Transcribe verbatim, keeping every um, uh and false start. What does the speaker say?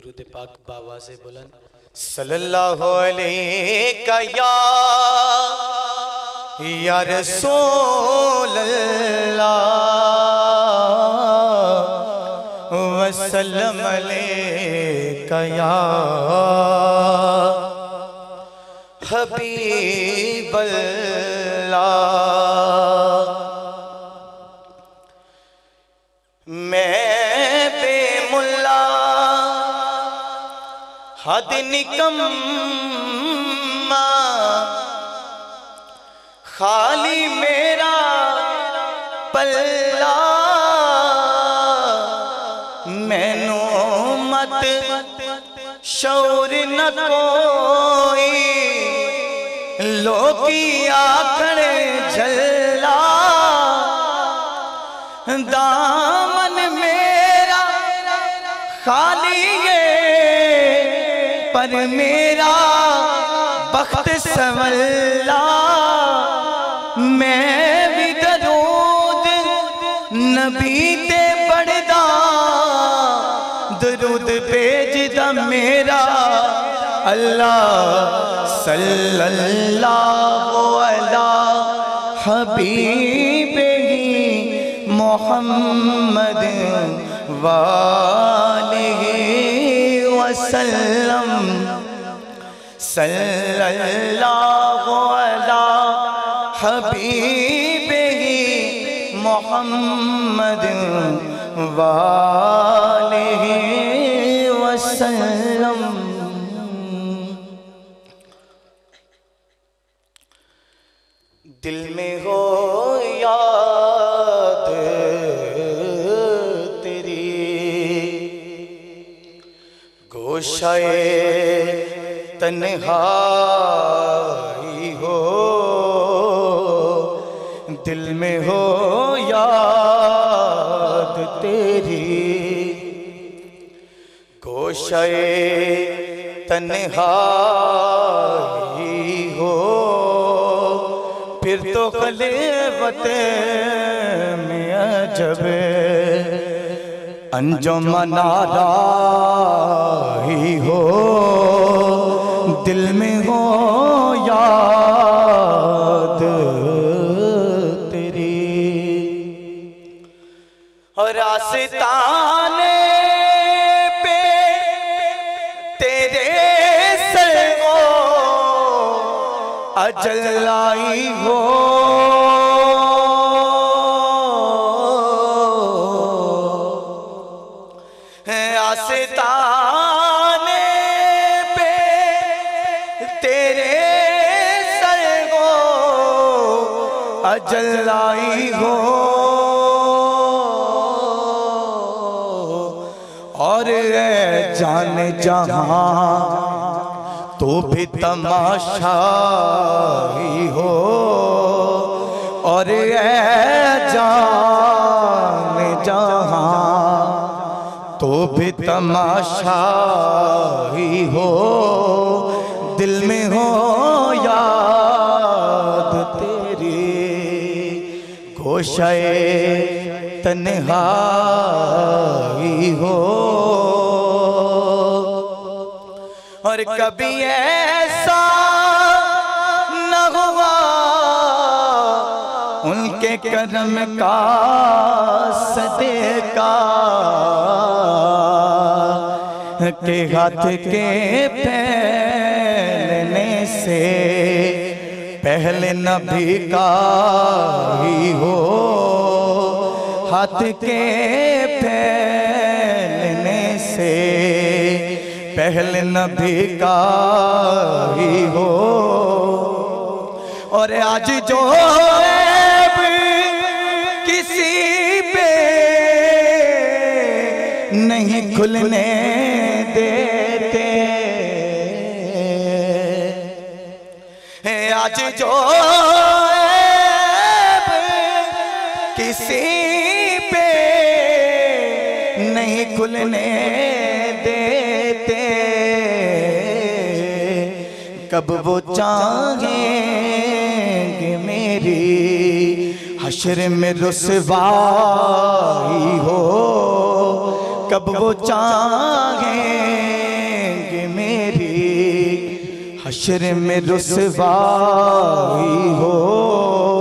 दुरूद पाक बाबा से बुलंद। सल्लल्लाहु अलैका या या रसूल अल्लाह वसल्लम अलैका या हबीब अल्लाह। मैं बेमुल्ला हद निकम्मा खाली मेरा पल्ला मैनू मत शौर न कोई लोकी आखण झल्ला दामन मेरा खाली है पर मेरा बख्त संवल्ला। मैं भी दरूद नबी ते पढ़दा दरूद भेजदा मेरा अल्लाह सल्लल्लाहु अलैहि हबीबी मोहम्मद वालिही वसल्लम सल्लल्लाहु अलैहि हबीबी मोहम्मद वालिही वसल्लम। दिल में हो याद तेरी गोशाए तन्हाई हो दिल में हो याद तेरी गोशाए तन्हाई हो फिर तो खलीवत में अजब अंजुमनारा ही हो दिल में हो याद तेरी और आस्ताने पे तेरे सलवो अजल आई हो आस्ताने पे तेरे सलवो अजल आई हो और जान जहां तो भी तमाशा ही हो और जान जहां तो भी तमाशा ही हो दिल में हो याद तेरी गोशाए तन्हाई हो और कभी ऐसा न हुआ उनके करम का सदेका के हाथ के फैलने से पहले नबी का ही हो हाथ के फैलने से पहले नबी का ही हो और आज जो किसी पे नहीं खुलने देते आज जो किसी पे नहीं खुलने देते कब वो चाहेंगे मेरी हश्र में रुसवाई हो कब वो चाहेंगे मेरी हश्र में रुसवाई हो।